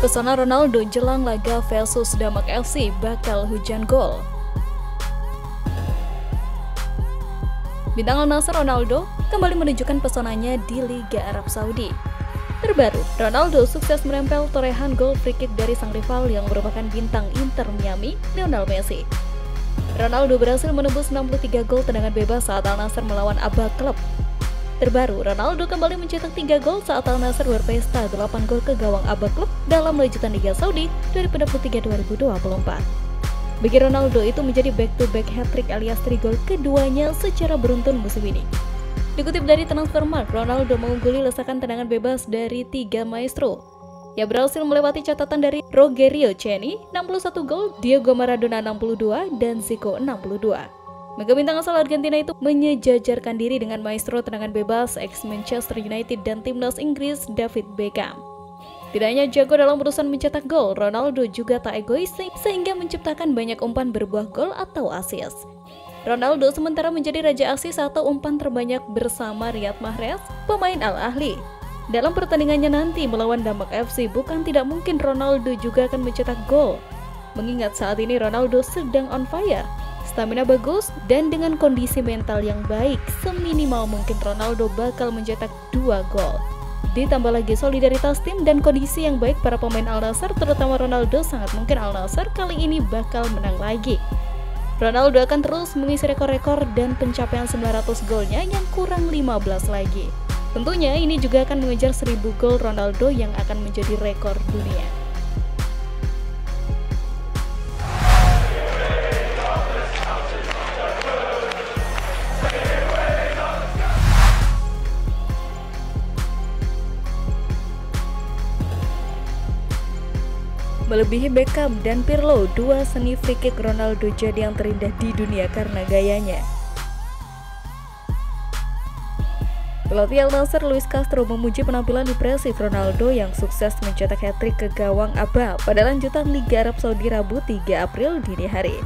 Pesona Ronaldo jelang laga versus Damak FC bakal hujan gol. Bintang Al Nassr Ronaldo kembali menunjukkan pesonanya di Liga Arab Saudi. Terbaru, Ronaldo sukses merempel torehan gol free kick dari sang rival yang merupakan bintang Inter Miami, Lionel Messi. Ronaldo berhasil menembus 63 gol tendangan bebas saat Al Nassr melawan Abha Club. Terbaru, Ronaldo kembali mencetak 3 gol saat Al Nassr berpesta 8 gol ke gawang Abha Club dalam lanjutan Liga Saudi 2023-2024. Bagi Ronaldo itu menjadi back-to-back hat-trick alias 3 gol keduanya secara beruntun musim ini. Dikutip dari Transfermarkt, Ronaldo mengungguli lesakan tendangan bebas dari 3 maestro. Ia berhasil melewati catatan dari Rogerio Ceni 61 gol, Diego Maradona 62, dan Zico 62. Mega bintang asal Argentina itu menyejajarkan diri dengan maestro tendangan bebas ex-Manchester United dan timnas Inggris David Beckham. Tidak hanya jago dalam urusan mencetak gol, Ronaldo juga tak egois sehingga menciptakan banyak umpan berbuah gol atau assist. Ronaldo sementara menjadi raja assist atau umpan terbanyak bersama Riyad Mahrez, pemain Al Ahly. Dalam pertandingannya nanti melawan Damak FC, bukan tidak mungkin Ronaldo juga akan mencetak gol. Mengingat saat ini Ronaldo sedang on fire. Stamina bagus dan dengan kondisi mental yang baik, seminimal mungkin Ronaldo bakal mencetak 2 gol. Ditambah lagi solidaritas tim dan kondisi yang baik para pemain Al Nassr, terutama Ronaldo, sangat mungkin Al Nassr kali ini bakal menang lagi. Ronaldo akan terus mengisi rekor-rekor dan pencapaian 900 golnya yang kurang 15 lagi. Tentunya ini juga akan mengejar 1000 gol Ronaldo yang akan menjadi rekor dunia. Melebihi Beckham dan Pirlo, dua seni free kick Ronaldo jadi yang terindah di dunia karena gayanya. Pelatih Al Nassr Luis Castro memuji penampilan impresif Ronaldo yang sukses mencetak hat-trick ke gawang Abha pada lanjutan Liga Arab Saudi Rabu 3 April dini hari.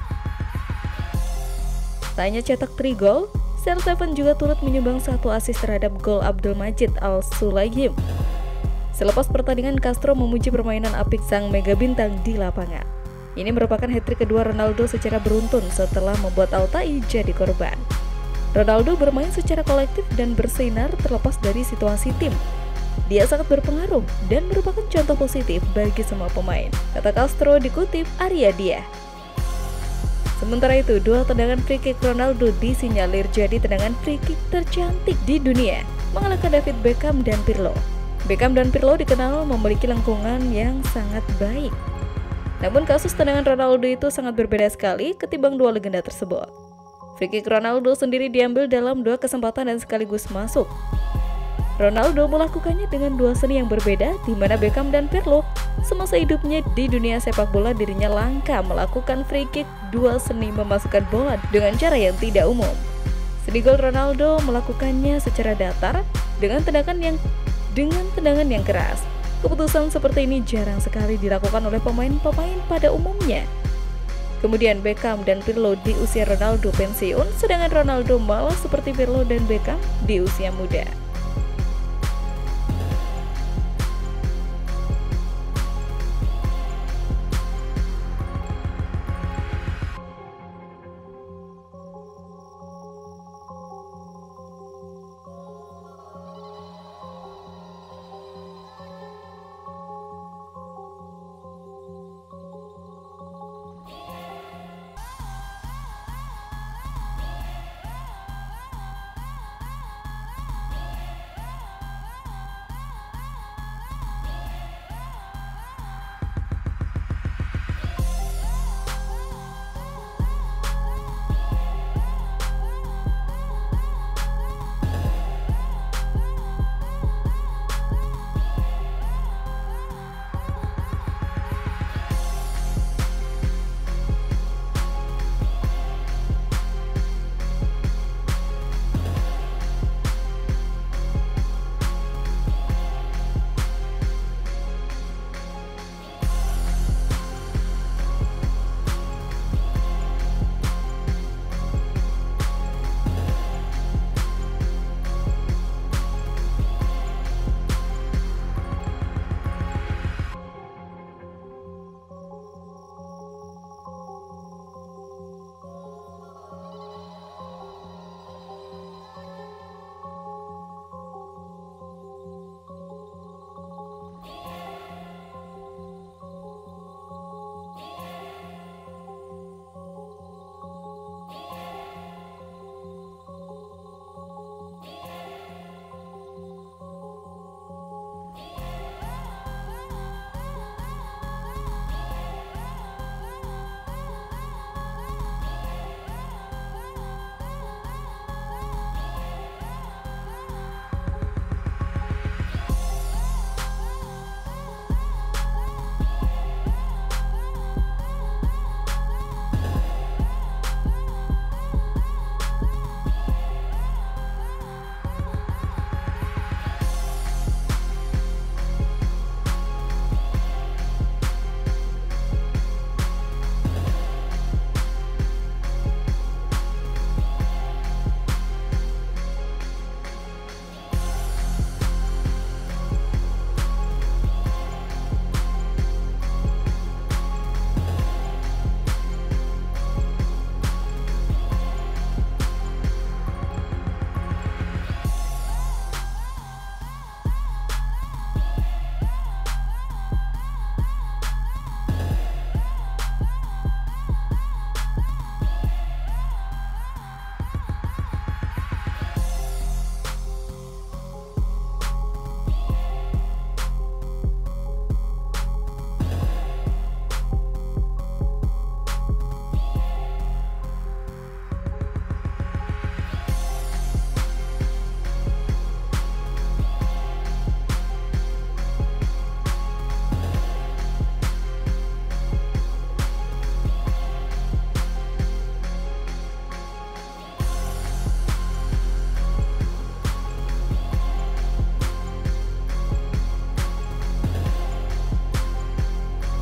Tak hanya cetak 3 gol, CR7 juga turut menyumbang 1 assist terhadap gol Abdul Majid Al-Sulaim. Selepas pertandingan, Castro memuji permainan apik sang mega bintang di lapangan. Ini merupakan hat-trick kedua Ronaldo secara beruntun setelah membuat Altay jadi korban. Ronaldo bermain secara kolektif dan bersinar terlepas dari situasi tim. Dia sangat berpengaruh dan merupakan contoh positif bagi semua pemain, kata Castro dikutip Arya Dia. Sementara itu, dua tendangan free kick Ronaldo disinyalir jadi tendangan free kick tercantik di dunia, mengalahkan David Beckham dan Pirlo. Beckham dan Pirlo dikenal memiliki lengkungan yang sangat baik. Namun kasus tendangan Ronaldo itu sangat berbeda sekali ketimbang dua legenda tersebut. Free kick Ronaldo sendiri diambil dalam 2 kesempatan dan sekaligus masuk. Ronaldo melakukannya dengan 2 seni yang berbeda, di mana Beckham dan Pirlo semasa hidupnya di dunia sepak bola dirinya langka melakukan free kick 2 seni memasukkan bola dengan cara yang tidak umum. Seni gol Ronaldo melakukannya secara datar dengan tendangan yang keras. Keputusan seperti ini jarang sekali dilakukan oleh pemain-pemain pada umumnya. Kemudian Beckham dan Pirlo di usia Ronaldo pensiun, sedangkan Ronaldo malah seperti Pirlo dan Beckham di usia muda.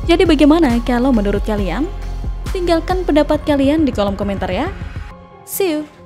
Jadi bagaimana kalau menurut kalian? Tinggalkan pendapat kalian di kolom komentar ya. See you!